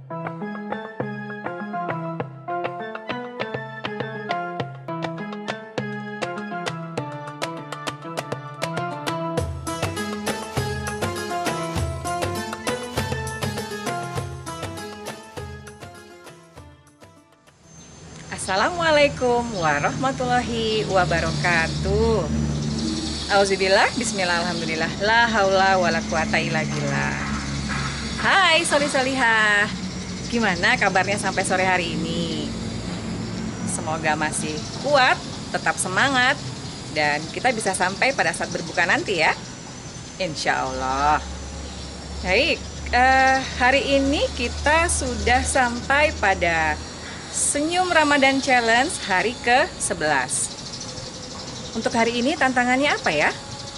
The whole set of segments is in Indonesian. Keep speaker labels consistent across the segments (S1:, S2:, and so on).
S1: Assalamualaikum warahmatullahi wabarakatuh. Auzubillah, bismillah, alhamdulillah, la haula wala quwata illa billah. Hai Soli-Solihah, gimana kabarnya sampai sore hari ini? Semoga masih kuat, tetap semangat, dan kita bisa sampai pada saat berbuka nanti ya, insya Allah. Baik, hari ini kita sudah sampai pada Senyum Ramadan Challenge hari ke-11. Untuk hari ini tantangannya apa ya?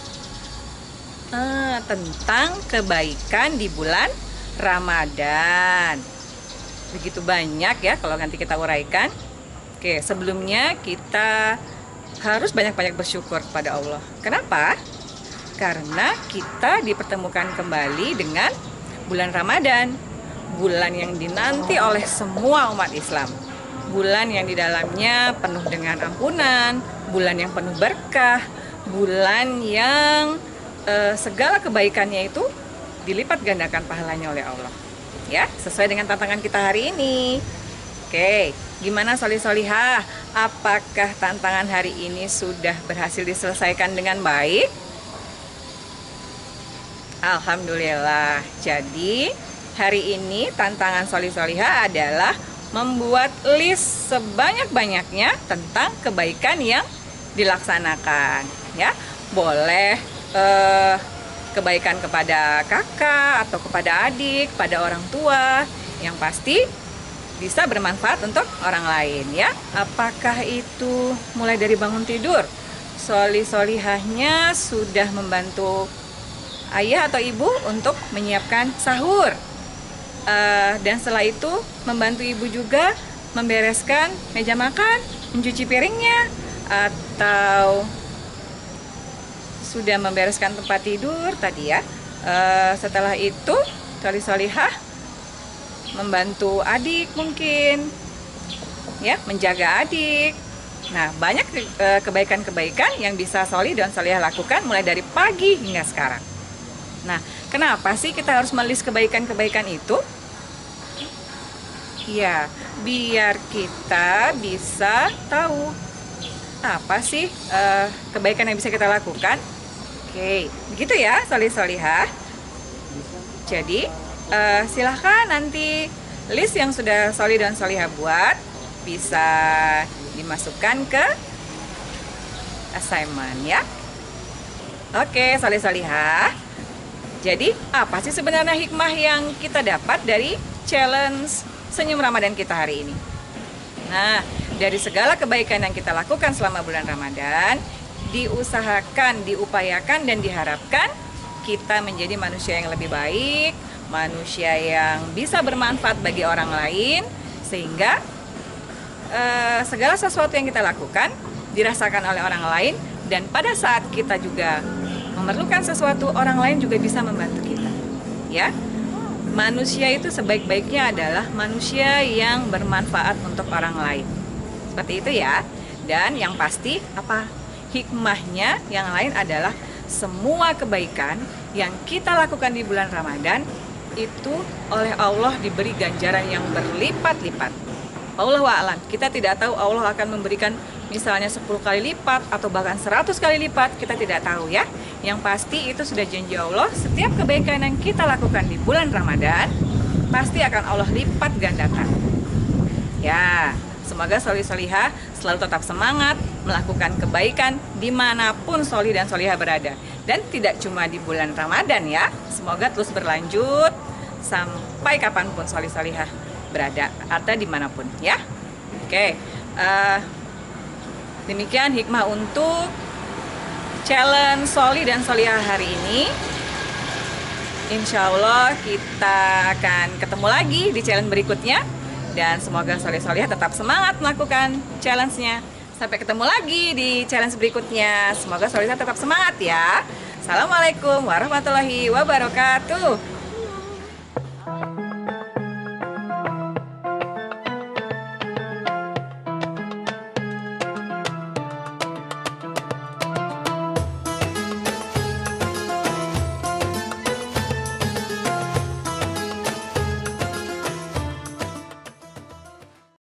S1: Tentang kebaikan di bulan Ramadan. Begitu banyak ya kalau nanti kita uraikan. Oke, sebelumnya kita harus banyak-banyak bersyukur kepada Allah. Kenapa? Karena kita dipertemukan kembali dengan bulan Ramadan. Bulan yang dinanti oleh semua umat Islam. Bulan yang di dalamnya penuh dengan ampunan, bulan yang penuh berkah, bulan yang segala kebaikannya itu dilipat gandakan pahalanya oleh Allah. Ya, sesuai dengan tantangan kita hari ini. Oke, gimana Soli-Solihah? Apakah tantangan hari ini sudah berhasil diselesaikan dengan baik? Alhamdulillah. Jadi hari ini tantangan Soli-Solihah adalah membuat list sebanyak-banyaknya tentang kebaikan yang dilaksanakan. Ya, boleh kebaikan kepada kakak atau kepada adik, pada orang tua, yang pasti bisa bermanfaat untuk orang lain ya. Apakah itu mulai dari bangun tidur, Soli-Solihahnya sudah membantu ayah atau ibu untuk menyiapkan sahur. Dan setelah itu membantu ibu juga membereskan meja makan, mencuci piringnya, atau sudah membereskan tempat tidur tadi ya. Setelah itu Soli-Solihah membantu adik mungkin ya, menjaga adik. Nah, banyak kebaikan-kebaikan yang bisa Soli dan Solihah lakukan mulai dari pagi hingga sekarang. Nah, kenapa sih kita harus melis kebaikan-kebaikan itu? Ya, biar kita bisa tahu apa sih kebaikan yang bisa kita lakukan. Oke, begitu ya Soli-Solihah. Jadi, silahkan nanti list yang sudah Soli dan Solihah buat bisa dimasukkan ke assignment ya. Oke, Soli-Solihah. Jadi, apa sih sebenarnya hikmah yang kita dapat dari challenge Senyum Ramadan kita hari ini? Nah, dari segala kebaikan yang kita lakukan selama bulan Ramadan, diusahakan, diupayakan, dan diharapkan kita menjadi manusia yang lebih baik, manusia yang bisa bermanfaat bagi orang lain, sehingga segala sesuatu yang kita lakukan dirasakan oleh orang lain, dan pada saat kita juga memerlukan sesuatu, orang lain juga bisa membantu kita. Ya, manusia itu sebaik-baiknya adalah manusia yang bermanfaat untuk orang lain. Seperti itu ya. Dan yang pasti apa? Hikmahnya yang lain adalah semua kebaikan yang kita lakukan di bulan Ramadan itu oleh Allah diberi ganjaran yang berlipat-lipat. Wallahu a'lam. Kita tidak tahu Allah akan memberikan misalnya 10 kali lipat atau bahkan 100 kali lipat, kita tidak tahu ya. Yang pasti itu sudah janji Allah, setiap kebaikan yang kita lakukan di bulan Ramadan pasti akan Allah lipat gandakan. Ya, semoga Soli-Solihah selalu tetap semangat melakukan kebaikan dimanapun Soli dan Solihah berada. Dan tidak cuma di bulan Ramadan ya, semoga terus berlanjut sampai kapanpun Soli-Solihah berada atau dimanapun ya. Oke, demikian hikmah untuk challenge Soli dan Solihah hari ini. Insya Allah kita akan ketemu lagi di challenge berikutnya. Dan semoga Soli-Solihah tetap semangat melakukan challenge-nya. Sampai ketemu lagi di challenge berikutnya. Semoga Solihah tetap semangat ya. Assalamualaikum warahmatullahi wabarakatuh.